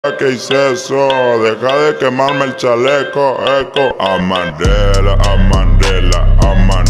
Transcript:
¿Qué hice eso? Deja de quemarme el chaleco, eco. A Mandela, a Mandela, a Mandela.